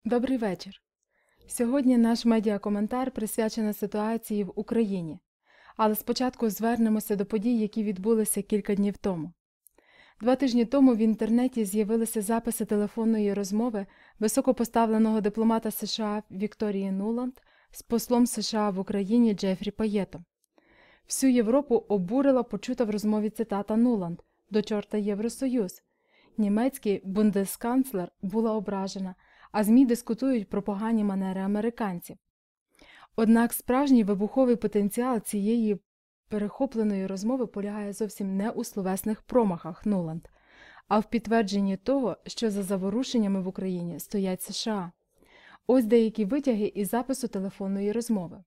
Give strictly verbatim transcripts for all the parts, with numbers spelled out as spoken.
Добрий вечір. Сьогодні наш медіакоментар присвячений ситуації в Україні. Але спочатку звернемося до подій, які відбулися кілька днів тому. Два тижні тому в інтернеті з'явилися записи телефонної розмови високопоставленого дипломата США Вікторії Нуланд з послом США в Україні Джефрі Паєтом. Всю Європу обурила почута в розмові цитата Нуланд «До чорта Євросоюз». Німецький бундесканцлер була ображена, а ЗМІ дискутують про погані манери американців. Однак справжній вибуховий потенціал цієї перехопленої розмови полягає зовсім не у словесних промахах Нуланд, а в підтвердженні того, що за заворушеннями в Україні стоять США. Ось деякі витяги із запису телефонної розмови.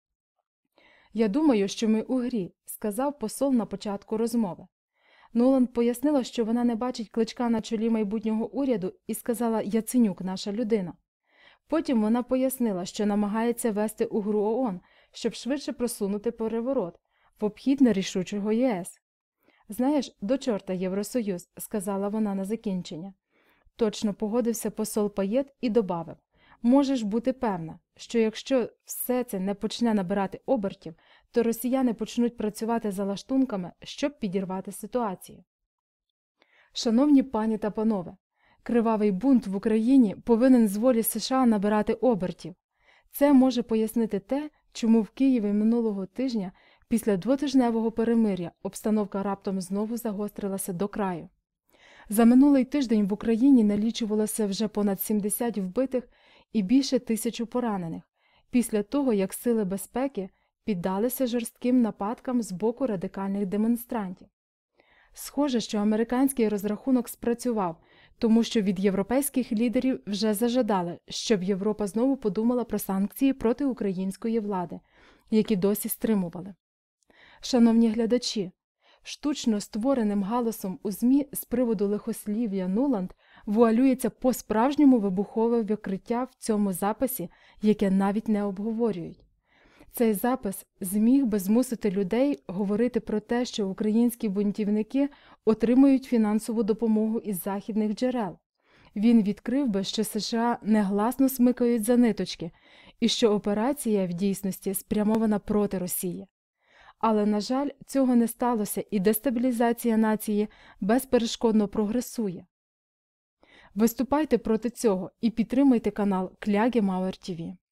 «Я думаю, що ми у грі», – сказав посол на початку розмови. Нуланд пояснила, що вона не бачить Кличка на чолі майбутнього уряду і сказала «Яценюк – наша людина». Потім вона пояснила, що намагається вести у гру ООН, щоб швидше просунути переворот в обхід нерішучого ЄС. «Знаєш, до чорта Євросоюз», – сказала вона на закінчення. Точно погодився посол Паєт і добавив: «Можеш бути певна, що якщо все це не почне набирати обертів, то росіяни почнуть працювати за лаштунками, щоб підірвати ситуацію». Шановні пані та панове, кривавий бунт в Україні повинен з волі США набирати обертів. Це може пояснити те, чому в Києві минулого тижня після двотижневого перемир'я обстановка раптом знову загострилася до краю. За минулий тиждень в Україні налічувалося вже понад сімдесят вбитих і більше тисячі поранених, після того, як сили безпеки піддалися жорстким нападкам з боку радикальних демонстрантів. Схоже, що американський розрахунок спрацював, тому що від європейських лідерів вже зажадали, щоб Європа знову подумала про санкції проти української влади, які досі стримували. Шановні глядачі, штучно створеним галасом у ЗМІ з приводу лихослів'я Нуланд вуалюється по-справжньому вибухове викриття в цьому записі, яке навіть не обговорюють. Цей запис зміг би змусити людей говорити про те, що українські бунтівники отримують фінансову допомогу із західних джерел. Він відкрив би, що США негласно смикають за ниточки і що операція в дійсності спрямована проти Росії. Але, на жаль, цього не сталося, і дестабілізація нації безперешкодно прогресує. Виступайте проти цього і підтримайте канал Клягемауер ТВ.